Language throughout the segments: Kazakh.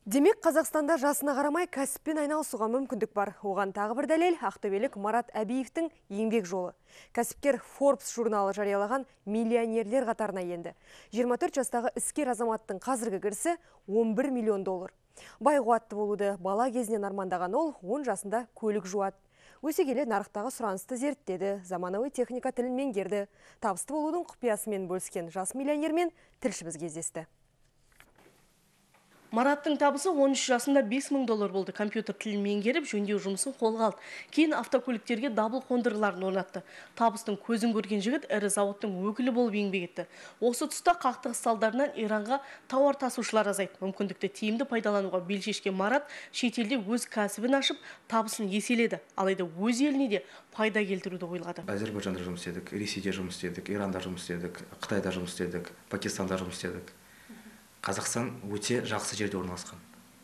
Демек, Қазақстанда жасына қарамай кәсіппен айналысуға мүмкіндік бар. Оған тағы бір дәлел ақтөбелік Марат Әбиевтің еңбек жолы. Кәсіпкер Forbes журналы жариялаған миллионерлер қатарына енді. 24 жастағы іскер азаматтың қазіргі кірісі $11 миллион. Бай қуатты болуды бала кезінен армандаған ол 10 жасында көлік жуады. Өсе келе нарықтағы сұранысты зерттеді, заманауи техника тілін меңгерді. Табысты болудың құпиясымен бөліскен жас миллионермен тілшіміз кездесті. Мараттың табысы 13 жасында $5 мың болды. Компьютер тілін меңгеріп, жөндеу жұмысын қолға алды. Кейін автокөліктерге дабыл қондырғыларын орнатты. Табыстың көзін көрген жігіт ірі зауыттың өкілі болып еңбек етті. Осы тұста қақтығыс салдарынан Иранға тауар тасушылар азайды. Мүмкіндікті тиімді пайдалануға бел шешкен Марат шетелде өз кәсібін ашып, табысын еселеді. Алайда өз еліне де пайда келтіруді ойлады. Әзербайжанда жұмыс істедік, Ресейде жұмыс істедік, Иранда жұмыс істедік, Қытайда жұмыс істедік, Пакистанда жұмыс істедік. Қазақстан өте жақсы жерде орналасқан.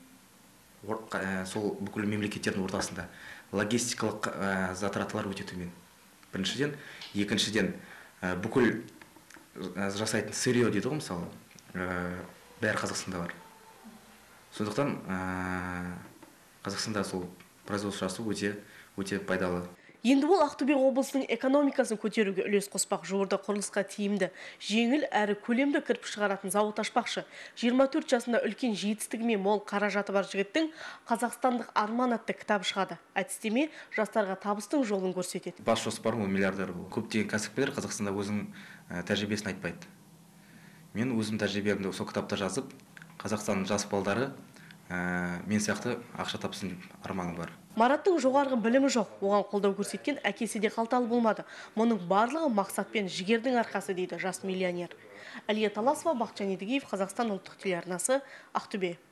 Сол бүкіл мемлекеттердің ортасында логистикалық затратылар өте төмен. Біріншіден, екіншіден, бүкіл жасайтын сырье дейді ғой, мысалы, бәрі Қазақстанда бар. Сондықтан Қазақстанда сол производство жасау өте пайдалы. Енді бұл Ақтөбе облысының экономикасын көтеруге үлес қоспақ. Жуырда құрылысқа тиімді, жеңіл әрі көлемді кірпіш шығаратын зауыт ашпақшы. 24 жасында үлкен жетістігімен мол қаражаты бар жігіттің Қазақстандық арман атты кітабы шығады. Әдістеме жастарға табыстың жолын көрсетеді. Бас жоспарым ол миллиардер болу. Көптеген кәсіпкерлер Қазақстанда өзінің тәжірибесін айтпайды. Мен өзім тәжірибемді сол кітапта жазып, Қазақстанның жас балдары мен сияқты ақша тапсын деп арманым бар. Мараттың жоғарғы білімі жоқ, оған қолдау көрсеткен әкесі де қалталы болмады. Мұның барлығы мақсат пен жігердің арқасы дейді жас миллионер. Әлия Таласова, Бақытжан Едігеев, Қазақстан ұлттық телеарнасы, Ақтөбе.